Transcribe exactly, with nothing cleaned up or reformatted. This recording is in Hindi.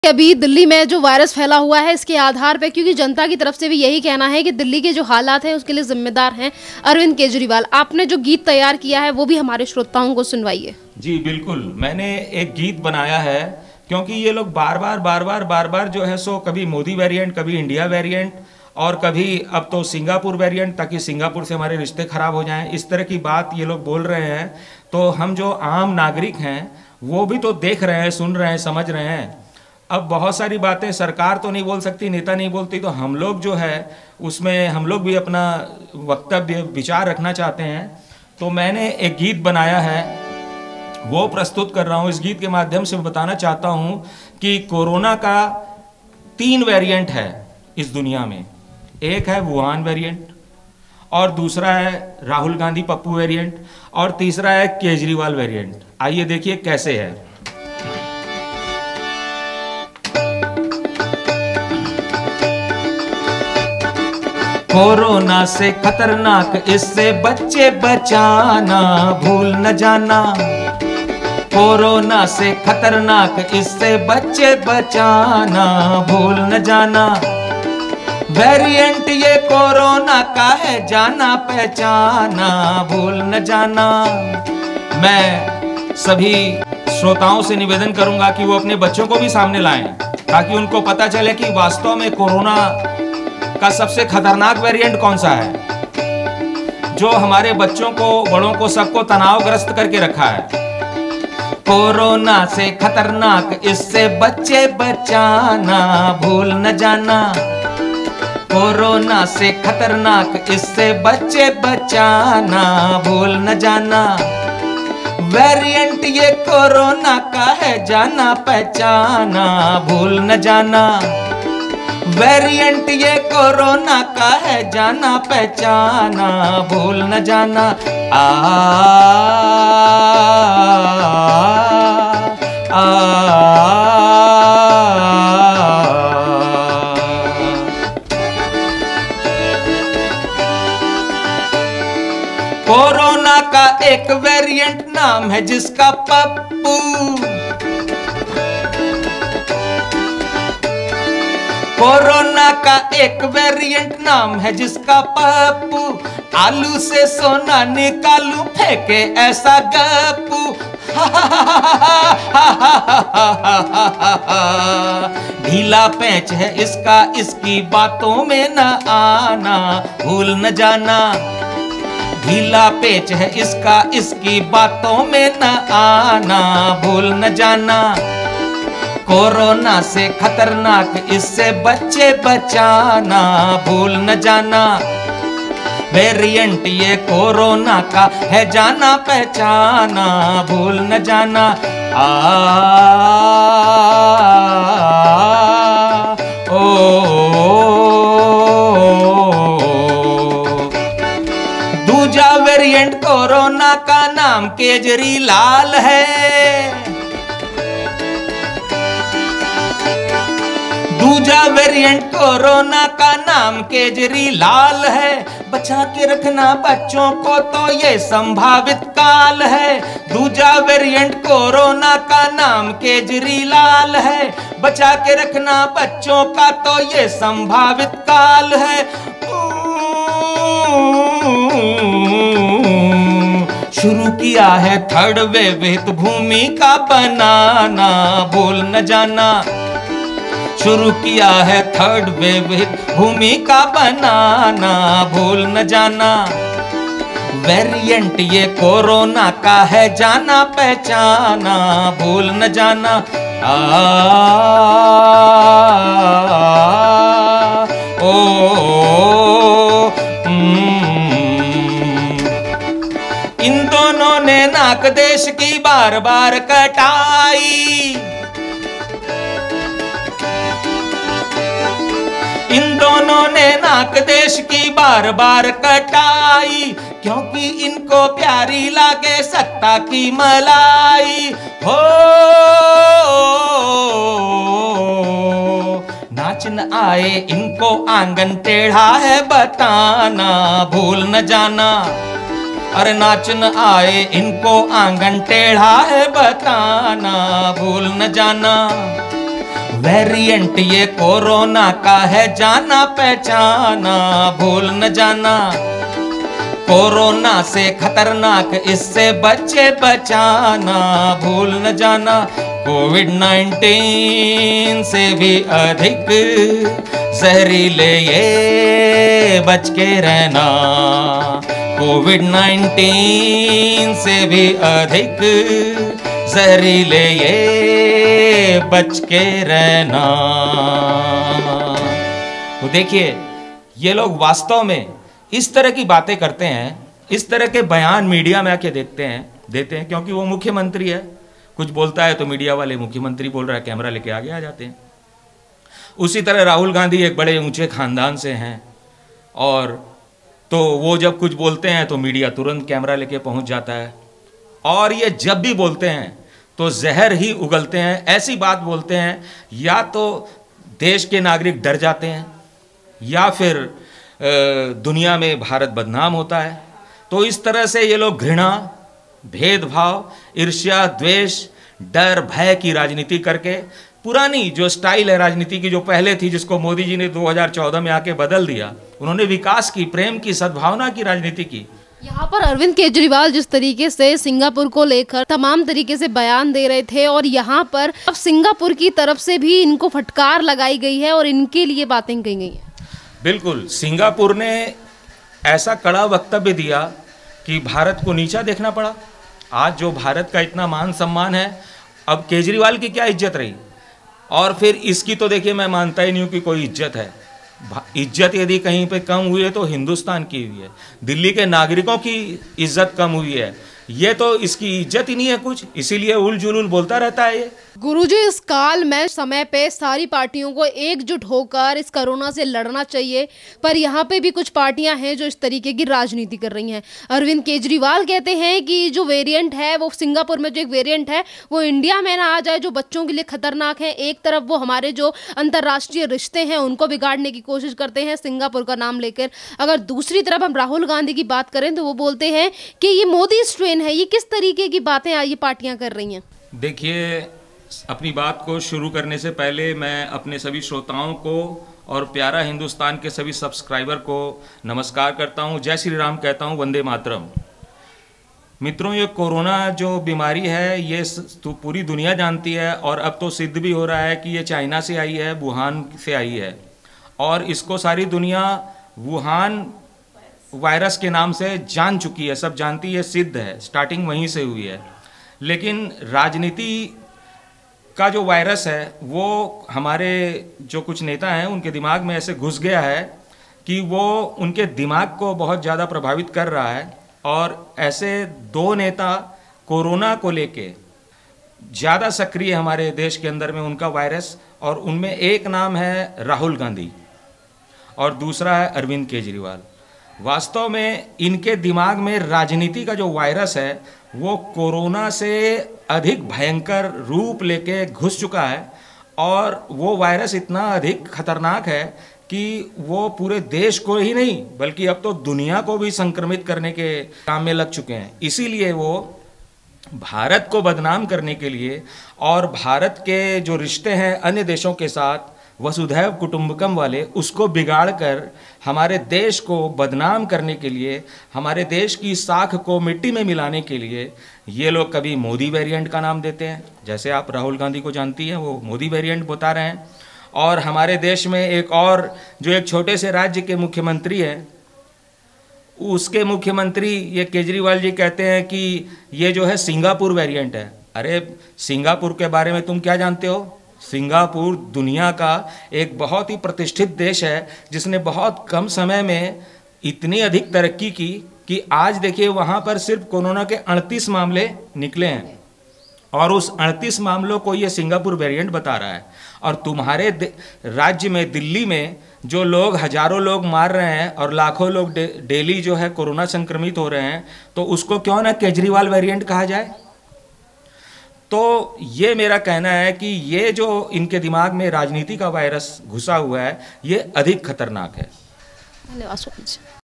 अभी दिल्ली में जो वायरस फैला हुआ है इसके आधार पे, क्योंकि जनता की तरफ से भी यही कहना है कि दिल्ली के जो हालात हैं उसके लिए जिम्मेदार हैं अरविंद केजरीवाल। आपने जो गीत तैयार किया है वो भी हमारे श्रोताओं को सुनवाइए। जी बिल्कुल, मैंने एक गीत बनाया है क्योंकि ये लोग बार बार बार बार बार बार जो है सो कभी मोदी वेरिएंट, कभी इंडिया वेरिएंट और कभी अब तो सिंगापुर वेरिएंट, ताकि सिंगापुर से हमारे रिश्ते खराब हो जाएं, इस तरह की बात ये लोग बोल रहे हैं। तो हम जो आम नागरिक हैं वो भी तो देख रहे हैं, सुन रहे हैं, समझ रहे हैं। अब बहुत सारी बातें सरकार तो नहीं बोल सकती, नेता नहीं बोलती, तो हम लोग जो है उसमें हम लोग भी अपना वक्तव्य विचार रखना चाहते हैं। तो मैंने एक गीत बनाया है वो प्रस्तुत कर रहा हूँ। इस गीत के माध्यम से बताना चाहता हूँ कि कोरोना का तीन वेरिएंट है इस दुनिया में। एक है वुहान वेरिएंट, और दूसरा है राहुल गांधी पप्पू वेरिएंट, और तीसरा है केजरीवाल वेरिएंट। आइए देखिए कैसे है। कोरोना से खतरनाक, इससे बच्चे बचाना भूल न जाना। कोरोना से खतरनाक, इससे बच्चे बचाना भूल न जाना। वेरिएंट ये कोरोना का है, जाना पहचाना भूल न जाना। मैं सभी श्रोताओं से निवेदन करूंगा कि वो अपने बच्चों को भी सामने लाएं, ताकि उनको पता चले कि वास्तव में कोरोना का सबसे खतरनाक वेरिएंट कौन सा है, जो हमारे बच्चों को, बड़ों को, सबको तनावग्रस्त करके रखा है। कोरोना से खतरनाक, इससे बच्चे बचाना भूल न जाना। कोरोना से खतरनाक, इससे बच्चे बचाना भूल न जाना। वेरिएंट ये कोरोना का है, जाना पहचाना भूल न जाना। वेरिएंट ये कोरोना का है, जाना पहचाना भूल न जाना। आ, आ, आ, कोरोना का एक वेरिएंट नाम है जिसका पप्पू। कोरोना का एक वेरिएंट नाम है जिसका पप्पू। आलू से सोना निकालू, फेंके ऐसा गप्पू। ढीला पैंच है इसका, इसकी बातों में न आना भूल न जाना। ढीला पेच है इसका, इसकी बातों में न आना भूल न जाना। कोरोना से खतरनाक, इससे बच्चे बचाना भूल न जाना। वेरिएंट ये कोरोना का है, जाना पहचाना भूल न जाना। आ, ओ, दूजा वेरिएंट कोरोना का नाम केजरीलाल है। दूजा वेरिएंट कोरोना का नाम केजरीलाल है। बचा के रखना बच्चों को तो ये संभावित काल है। दूजा वेरिएंट कोरोना का नाम केजरीलाल है। बचा के रखना बच्चों का तो ये संभावित काल है। शुरू किया है थर्ड वेव, हित भूमि का बनाना भूल न जाना। शुरू किया है थर्ड वेव, भूमि का बनाना भूल न जाना। वेरिएंट ये कोरोना का है, जाना पहचाना भूल न जाना। आ, ओ, इन दोनों ने नाक देश की बार बार कटाई। इन दोनों ने नाक देश की बार बार कटाई, क्योंकि इनको प्यारी लागे सत्ता की मलाई। हो नाच न आए इनको, आंगन टेढ़ा है बताना भूल न जाना। अरे नाच न आए इनको, आंगन टेढ़ा है बताना भूल न जाना। वेरिएंट ये कोरोना का है, जाना पहचाना भूल न जाना। कोरोना से खतरनाक, इससे बच्चे बचाना भूल न जाना। कोविड नाइन्टीन से भी अधिक जहरीले ये बच के रहना। कोविड नाइन्टीन से भी अधिक जहरीले ये बच के रहना। तो देखिए, ये लोग वास्तव में इस तरह की बातें करते हैं, इस तरह के बयान मीडिया में आके देखते हैं देते हैं क्योंकि वो मुख्यमंत्री है। कुछ बोलता है तो मीडिया वाले मुख्यमंत्री बोल रहा है, कैमरा लेके आगे आ जाते हैं। उसी तरह राहुल गांधी एक बड़े ऊंचे खानदान से हैं, और तो वो जब कुछ बोलते हैं तो मीडिया तुरंत कैमरा लेके पहुंच जाता है। और ये जब भी बोलते हैं तो जहर ही उगलते हैं। ऐसी बात बोलते हैं, या तो देश के नागरिक डर जाते हैं, या फिर दुनिया में भारत बदनाम होता है। तो इस तरह से ये लोग घृणा, भेदभाव, ईर्ष्या, द्वेष, डर, भय की राजनीति करके, पुरानी जो स्टाइल है राजनीति की, जो पहले थी, जिसको मोदी जी ने दो हज़ार चौदह में आके बदल दिया, उन्होंने विकास की, प्रेम की, सद्भावना की राजनीति की। यहाँ पर अरविंद केजरीवाल जिस तरीके से सिंगापुर को लेकर तमाम तरीके से बयान दे रहे थे, और यहाँ पर अब सिंगापुर की तरफ से भी इनको फटकार लगाई गई है और इनके लिए बातें कही गई हैं। बिल्कुल, सिंगापुर ने ऐसा कड़ा वक्तव्य दिया कि भारत को नीचा देखना पड़ा। आज जो भारत का इतना मान सम्मान है, अब केजरीवाल की क्या इज्जत रही। और फिर इसकी तो देखिए, मैं मानता ही नहीं हूँ कि कोई इज्जत है। इज्जत यदि कहीं पे कम हुई है तो हिंदुस्तान की हुई है, दिल्ली के नागरिकों की इज्जत कम हुई है। ये तो इसकी इज्जत ही नहीं है कुछ, इसीलिए उल जुलूल बोलता रहता है ये। गुरुजी, इस काल में समय पे सारी पार्टियों को एकजुट होकर इस कोरोना से लड़ना चाहिए, पर यहाँ पे भी कुछ पार्टियां हैं जो इस तरीके की राजनीति कर रही हैं। अरविंद केजरीवाल कहते हैं कि जो वेरिएंट है वो सिंगापुर में जो एक वेरिएंट है वो इंडिया में ना आ जाए, जो बच्चों के लिए खतरनाक है। एक तरफ वो हमारे जो अंतर्राष्ट्रीय रिश्ते हैं उनको बिगाड़ने की कोशिश करते हैं सिंगापुर का नाम लेकर। अगर दूसरी तरफ हम राहुल गांधी की बात करें तो वो बोलते हैं कि ये मोदी स्ट्रेन है। ये किस तरीके की बातें ये पार्टियां कर रही हैं? देखिए, अपनी बात को शुरू करने से पहले मैं अपने सभी श्रोताओं को और प्यारा हिंदुस्तान के सभी सब्सक्राइबर को नमस्कार करता हूं, जय श्री राम कहता हूं, वंदे मातरम। मित्रों, ये कोरोना जो बीमारी है ये तो पूरी दुनिया जानती है, और अब तो सिद्ध भी हो रहा है कि ये चाइना से आई है, वुहान से आई है, और इसको सारी दुनिया वुहान वायरस के नाम से जान चुकी है, सब जानती है, सिद्ध है, स्टार्टिंग वहीं से हुई है। लेकिन राजनीति का जो वायरस है वो हमारे जो कुछ नेता हैं उनके दिमाग में ऐसे घुस गया है कि वो उनके दिमाग को बहुत ज़्यादा प्रभावित कर रहा है। और ऐसे दो नेता कोरोना को लेके ज़्यादा सक्रिय हमारे देश के अंदर में, उनका वायरस, और उनमें एक नाम है राहुल गांधी और दूसरा है अरविंद केजरीवाल। वास्तव में इनके दिमाग में राजनीति का जो वायरस है वो कोरोना से अधिक भयंकर रूप लेके घुस चुका है, और वो वायरस इतना अधिक खतरनाक है कि वो पूरे देश को ही नहीं बल्कि अब तो दुनिया को भी संक्रमित करने के काम में लग चुके हैं। इसीलिए वो भारत को बदनाम करने के लिए और भारत के जो रिश्ते हैं अन्य देशों के साथ वसुधैव कुटुंबकम वाले, उसको बिगाड़ कर हमारे देश को बदनाम करने के लिए, हमारे देश की साख को मिट्टी में मिलाने के लिए ये लोग कभी मोदी वेरिएंट का नाम देते हैं, जैसे आप राहुल गांधी को जानती हैं, वो मोदी वेरिएंट बता रहे हैं। और हमारे देश में एक और जो एक छोटे से राज्य के मुख्यमंत्री हैं, उसके मुख्यमंत्री ये केजरीवाल जी कहते हैं कि ये जो है सिंगापुर वेरिएंट है। अरे सिंगापुर के बारे में तुम क्या जानते हो? सिंगापुर दुनिया का एक बहुत ही प्रतिष्ठित देश है जिसने बहुत कम समय में इतनी अधिक तरक्की की कि आज देखिए वहाँ पर सिर्फ कोरोना के अड़तीस मामले निकले हैं, और उस अड़तीस मामलों को ये सिंगापुर वेरिएंट बता रहा है। और तुम्हारे राज्य में, दिल्ली में, जो लोग हजारों लोग मार रहे हैं और लाखों लोग डे, डेली जो है कोरोना संक्रमित हो रहे हैं, तो उसको क्यों ना केजरीवाल वेरिएंट कहा जाए? तो ये मेरा कहना है कि ये जो इनके दिमाग में राजनीति का वायरस घुसा हुआ है ये अधिक खतरनाक है। धन्यवाद।